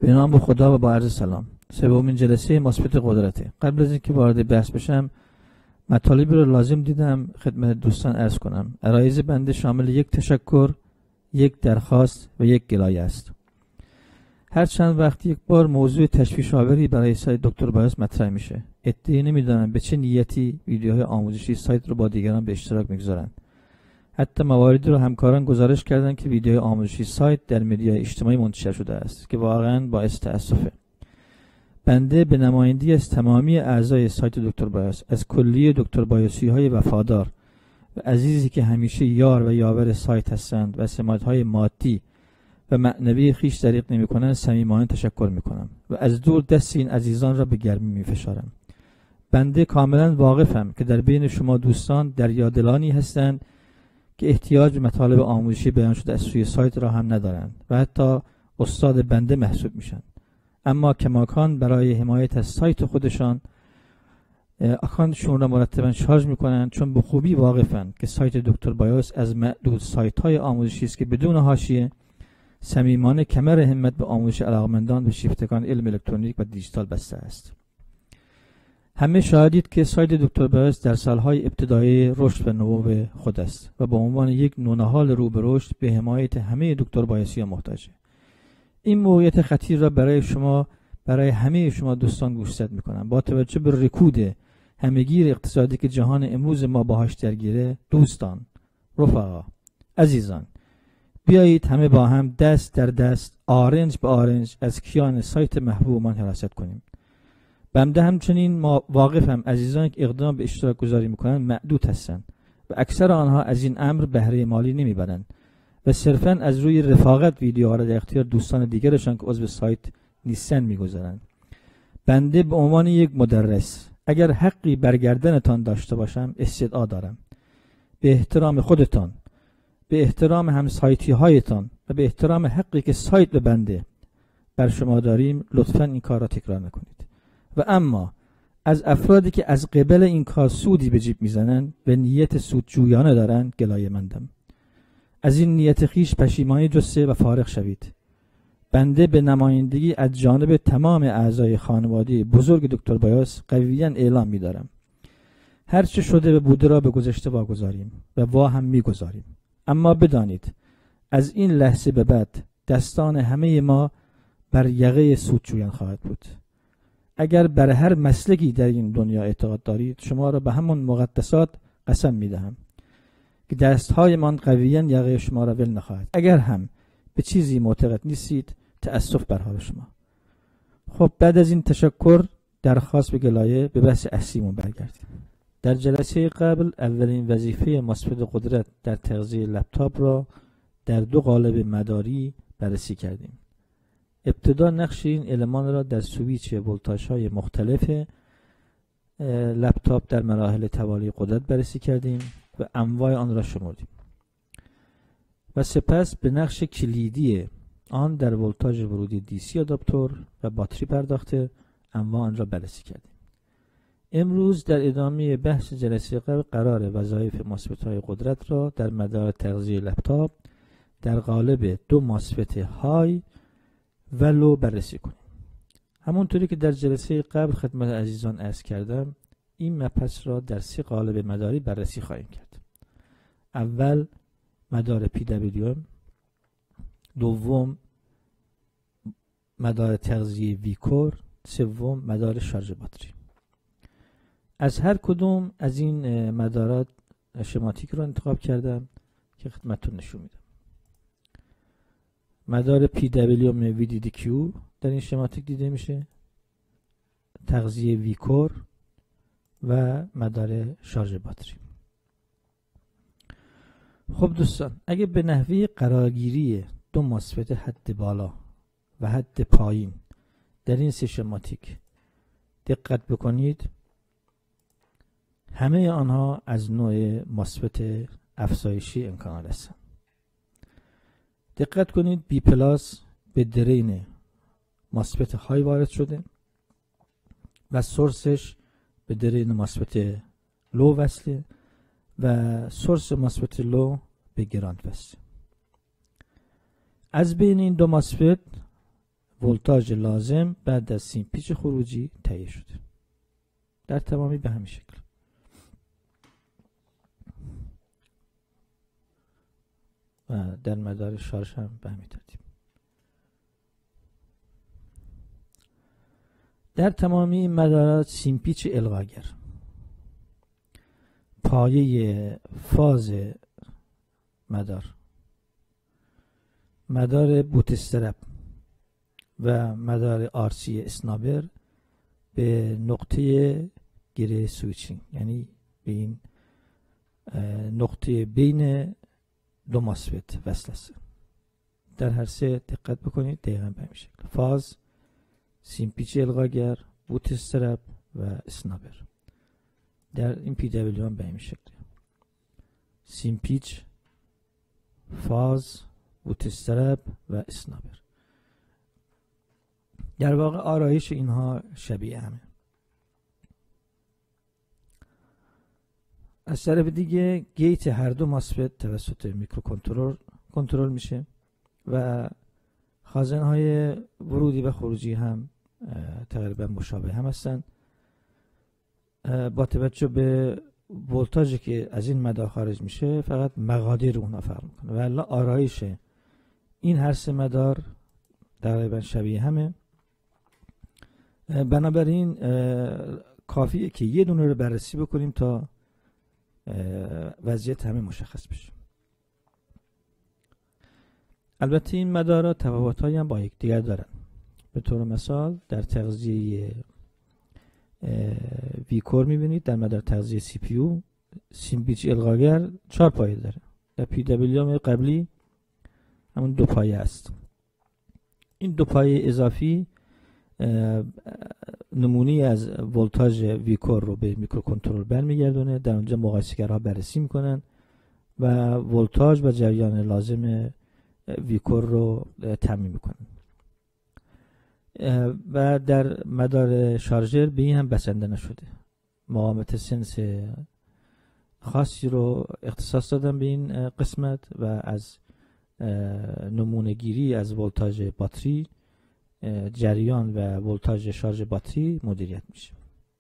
به نام خدا و با عرض سلام. سومین جلسه ماسفت قدرته. قبل از اینکه وارد بحث بشم مطالبی رو لازم دیدم خدمت دوستان عرض کنم. عرایض بنده شامل یک تشکر، یک درخواست و یک گلایه است. هر چند وقت یک بار موضوع تشویش آوری برای سایت دکتر بایوس مطرح میشه. عده‌ای نمیدونن به چه نیتی ویدیوهای آموزشی سایت رو با دیگران به اشتراک میگذارن. حتی مواردی رو همکاران گزارش کردن که ویدیوهای آموزشی سایت در مدیای اجتماعی منتشر شده است که واقعا باعث تأسفه. بنده به نمایندگی از تمامی اعضای سایت دکتر بایوس، از کلیه دکتر بایوسی های وفادار و عزیزی که همیشه یار و یاور سایت هستند و سمات‌های مادی و معنوی خیش دریغ نمی‌کنند صمیمانه تشکر می‌کنم و از دور دست این عزیزان را به گرمی می‌فشارم. بنده کاملا واقفم که در بین شما دوستان دریادلانی هستند که احتیاج به مطالب آموزشی بیان شده از سوی سایت را هم ندارند و حتی استاد بنده محسوب میشن، اما کماکان برای حمایت از سایت خودشان اکانتشون را مرتبا شارژ میکنن، چون به خوبی واقفن که سایت دکتر بایوس از معدود سایت های آموزشی است که بدون حاشیه صمیمانه کمر همت به آموزش علاقمندان به شیفتگان علم الکترونیک و دیجیتال بسته است. همه شاهدید که سایت دکتر بایوس در سالهای ابتدایی رشد و نمو خود است و به عنوان یک نونهال رو به رشد به حمایت همه دکتر بایوسی محتاجه. این موقعیت خطیر را برای همه شما دوستان گوشزد میکنم. با توجه به رکود همهگیر اقتصادی که جهان امروز ما باهاش درگیره، دوستان، رفقا، عزیزان، بیایید همه با هم دست در دست، آرنج به آرنج از کیان سایت محبوبمان حراست کنیم. بنده همچنین واقفم عزیزانی که اقدام به اشتراک گذاری میکنن معدود هستند و اکثر آنها از این امر بهره مالی نمیبرند و صرفاً از روی رفاقت ویدیوها را در اختیار دوستان دیگرشان که عضو سایت نیستند میگذارند. بنده به عنوان یک مدرس اگر حقی برگردنتان داشته باشم استدعا دارم. به احترام خودتان، به احترام همسایتی هایتان و به احترام حقی که سایت به بنده بر شما داریم لطفاً این کار را تکرار نکنید. و اما از افرادی که از قبل این کار سودی به جیب میزنند و نیت سودجویانه دارند گلایه مندم. از این نیت خیش پشیمانی جسته و فارغ شوید. بنده به نمایندگی از جانب تمام اعضای خانواده بزرگ دکتر بایوس قویاً اعلام می‌دارم هر چه شده و بوده را به گذشته واگذاریم و وا هم می‌گذاریم. اما بدانید از این لحظه به بعد دستان همه ما بر یقه سودجویان خواهد بود. اگر بر هر مسلکی در این دنیا اعتقاد دارید شما را به همون مقدسات قسم می‌دهم که دست‌هایمان قویاً یقه شما را ول نخواهد. اگر هم به چیزی معتقد نیستید تأسف بر حال شما. خب بعد از این تشکر، درخواست به گلایه، به بحث اصلیمون برگردیم. در جلسه قبل اولین وظیفه ماسفت قدرت در تغذیه لپتاپ را در دو قالب مداری بررسی کردیم. ابتدا نقش این المان را در سویچ ولتاژهای مختلف لپتاپ در مراحل توالی قدرت بررسی کردیم و انواع آن را شمردیم و سپس به نقش کلیدی آن در ولتاژ ورودی دیسی آداپتور و باتری پرداخته انواع آن را بررسی کردیم. امروز در ادامه بحث جلسه قبل قرار وظایف ماسفت‌های قدرت را در مدار تغذیه لپتاپ در قالب دو ماسفت های و لو بررسی کنیم. همونطوری که در جلسه قبل خدمت عزیزان عرض کردم این مبحث را در 3 قالب مداری بررسی خواهیم کرد. اول مدار PWM، دوم مدار تغذیه ویکور، سوم مدار شارژ باتری. از هر کدوم از این مدارات شماتیک رو انتخاب کردم که خدمتتون نشون میدم. مدار PWM-VDDQ در این شماتیک دیده میشه، تغذیه ویکور و مدار شارژ باتری. خب دوستان، اگه به نحوه قرارگیری دو ماسفت حد بالا و حد پایین در این 3 شماتیک دقت بکنید، همه آنها از نوع ماسفت افزایشی امکان هستند. دقت کنید بی پلاس به درین ماسفت های وارد شده و سورسش به درین ماسفت لو وصله و سورس ماسفت لو به گراند وصله. از بین این دو ماسفت ولتاژ لازم بعد از سیم پیچ خروجی تهیه شده. در تمامی به همین شکل. و در مدار شارژ هم به همین ترتیب. در تمامی مدارات سیم پیچ القاگر، پایه فاز مدار بوتسترپ و مدار آرسی اسنابر به نقطه گره سویچینگ، یعنی به این نقطه بین دو ماسفت وصل است. در هر سه دقت بکنید دقیقاً به همین شکل: فاز، سیم پیچ القاگر، بوتسترپ و اسنابر. در این PWM به همین شکل: سیم پیچ، فاز، بوتسترپ و اسنابر. در واقع آرایش اینها شبیه همه. از طرف دیگه گیت هر دو ماسفت توسط میکروکنترلر کنترل میشه و خازن‌های ورودی و خروجی هم تقریبا مشابه هم هستن. با توجه به ولتاژی که از این مدار خارج میشه فقط مقادیر اونها فرق میکنه، ولی آرایش این هر سه مدار تقریبا شبیه همه. بنابراین کافیه که یه دونه رو بررسی بکنیم تا وضعیت همه مشخص بشه. البته این مدارات تفاوت‌هایی هم با یکدیگر دارن. به طور مثال در تغذیه ویکور میبینید در مدار تغذیه سی پی یو سیم پیچ القاگر 4 پایه داره. در PWM قبلی همون 2 پایه است. این 2 پایه اضافی نمونی از ولتاژ ویکور رو به میکروکنترل برمیگردونه. در اونجا مقایسه‌گرها بررسی میکنن و ولتاژ و جریان لازم ویکور رو تعیین میکنن. و در مدار شارژر به این هم بسنده نشده. مقاومت سنس خاصی رو اختصاص دادن به این قسمت و از نمونه گیری از ولتاژ باتری، جریان و ولتاژ شارژ باتری مدیریت میشه.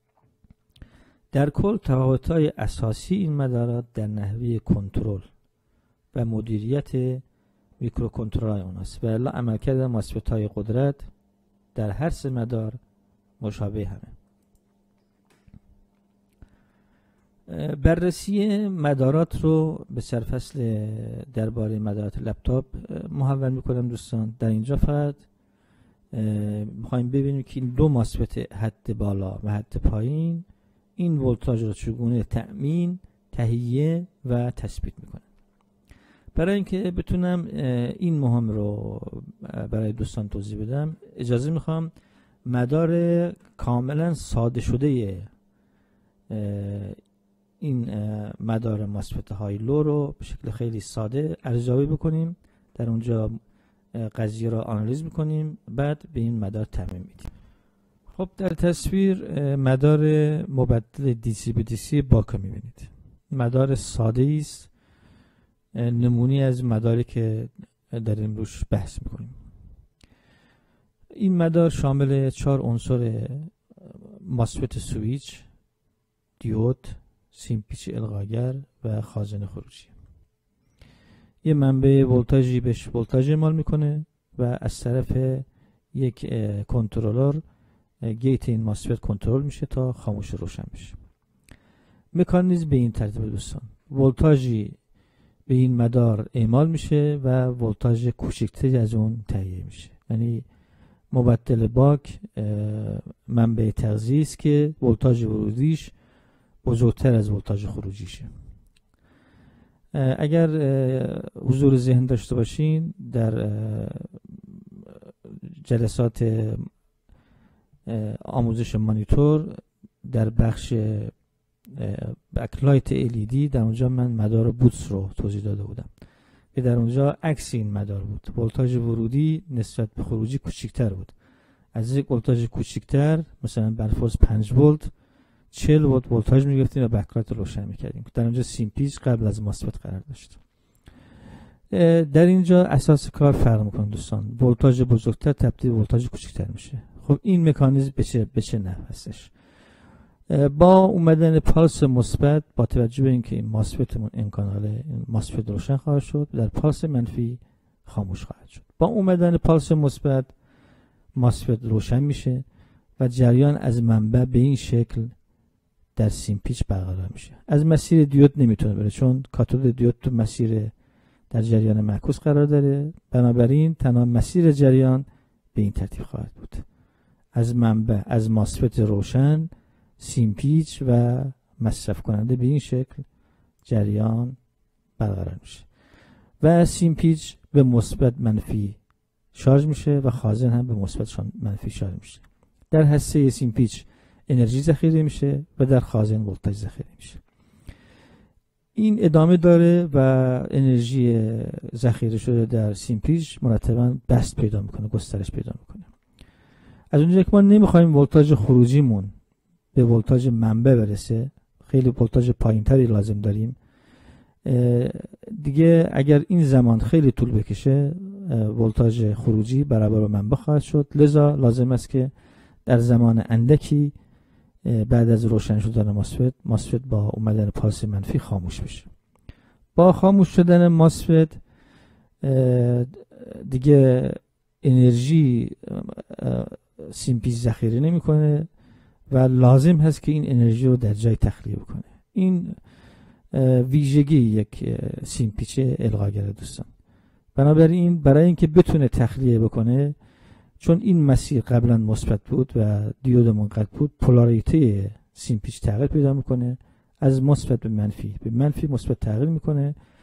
در کل تفاوت‌های اساسی این مدارات در نحوه کنترل و مدیریت میکروکنترل‌های اوناست و الا عملکرد ماسفت‌های قدرت در هر سه مدار مشابه همه. بررسی مدارات رو به سرفصل درباره مدارات لپتاپ محول میکنم دوستان. در اینجا فقط میخوایم ببینیم که این 2 ماسفت حد بالا و حد پایین این ولتاژ رو چگونه تأمین، تهیه و تثبیت میکنن. برای اینکه بتونم این مهم رو برای دوستان توضیح بدم اجازه میخوام مدار کاملا ساده شده این مدار ماسفت های لو رو به شکل خیلی ساده ارزیابی بکنیم. در اونجا قضیه را آنالیز میکنیم، بعد به این مدار تعمیم میدیم. خب در تصویر مدار مبدل دیسی به دیسی باکا میبینید. مدار ساده است، نمونی از مداری که داریم روش بحث میکنیم. این مدار شامل 4 عنصر ماسفت سویچ، دیود، سیم پیچ القاگر و خازن خروجی. یه منبع ولتاژی بهش ولتاژ اعمال میکنه و از طرف یک کنترلر گیت این ماسفت کنترل میشه تا خاموش روشن بشه. مکانیزم به این ترتیب دوستان: ولتاژی به این مدار اعمال میشه و ولتاژ کوچکتری از اون تهیه میشه. یعنی مبدل باک منبع تغذیه است که ولتاژ ورودیش بزرگتر از ولتاژ خروجیشه. اگر حضور ذهن داشته باشین در جلسات آموزش مانیتور در بخش بکلایت LED در اونجا من مدار بوتس رو توضیح داده بودم که در اونجا عکس این مدار بود. ولتاژ ورودی نسبت به خروجی کوچکتر بود. از یک ولتاژ کوچکتر مثلا برفرض 5 ولت 40 ولت ولتاژ میگرفتیم و بکلایت رو روشن میکردیم. در اونجا سیم پیچ قبل از ماسفت قرار داشت. در اینجا اساس کار فرق میکنه دوستان. ولتاژ بزرگتر تبدیل ولتاژ کوچکتر میشه. خب این مکانیزم به چه نحو هستش؟ با اومدن پالس مثبت، با توجه به اینکه این ماسفتمون امکاناله ماسفت روشن خواهد شد، در پالس منفی خاموش خواهد شد. با اومدن پالس مثبت ماسفت روشن میشه و جریان از منبع به این شکل در سیم پیچ برقرار میشه. از مسیر دیود نمیتونه بره چون کاتود دیود تو مسیر در جریان معکوس قرار داره، بنابراین تنها مسیر جریان به این ترتیب خواهد بود: از منبع از ماسفت روشن سیم پیچ و مصرف کننده به این شکل جریان برقرار میشه و سیم پیچ به مثبت منفی شارژ میشه و خازن هم به مثبت منفی شارژ میشه. در هسته سیم پیچ انرژی ذخیره میشه و در خازن ولتاژ ذخیره میشه. این ادامه داره و انرژی ذخیره شده در سیم پیچ مرتبا بست پیدا میکنه، گسترش پیدا میکنه. از اونجایی که ما نمیخوایم ولتاژ خروجیمون به ولتاژ منبع برسه، خیلی ولتاژ پایینتری لازم داریم دیگه. اگر این زمان خیلی طول بکشه ولتاژ خروجی برابر منبع خواهد شد، لذا لازم است که در زمان اندکی بعد از روشن شدن ماسفت با اومدن پالس منفی خاموش بشه. با خاموش شدن ماسفت دیگه انرژی سیم پیچ ذخیره نمیکنه و لازم هست که این انرژی رو در جای تخلیه بکنه. این ویژگی یک سیم پیچ القاگره دوستان. بنابراین برای اینکه بتونه تخلیه بکنه، چون این مسیر قبلا مثبت بود و دیود منقطع بود، پولاریته سیم پیچ تغییر پیدا میکنه، از مثبت به منفی مثبت تغییر میکنه